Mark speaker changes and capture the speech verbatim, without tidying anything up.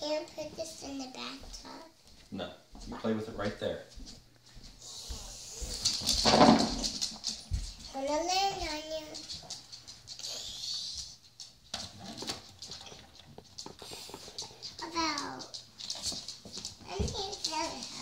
Speaker 1: can't put this in the bathtub.
Speaker 2: No, you play with it right there.
Speaker 1: I'm gonna land on you. About, I need to